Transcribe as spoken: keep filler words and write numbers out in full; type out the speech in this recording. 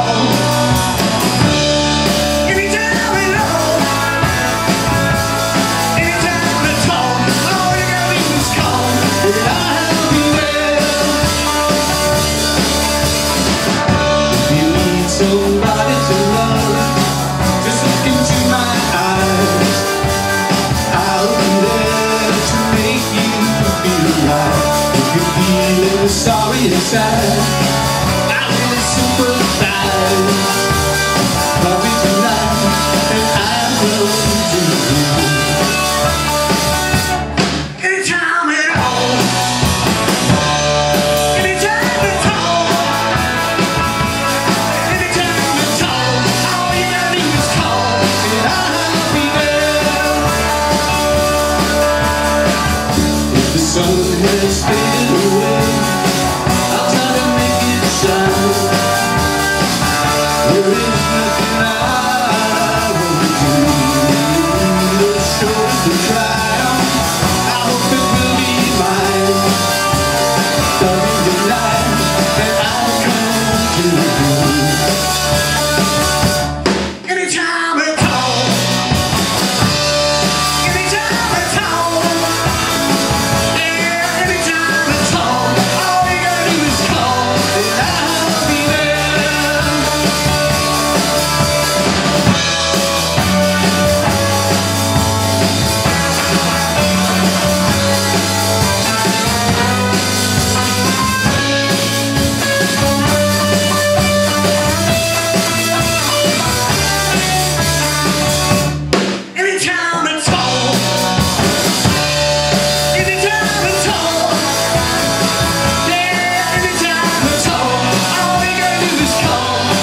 Somebody to love, just look into my eyes. I'll be there to make you feel right. If you're feeling sorry inside, I will sympathize. Love me tonight, and I will do you. Anytime at all, anytime at all. The sun has faded away, I'll try to make it shine. There is nothing I won't do. The shoulders to cry on, I hope it will be mine. Darling, the night that I'll come to you. Anytime at all, anytime at all. All you gotta do is call.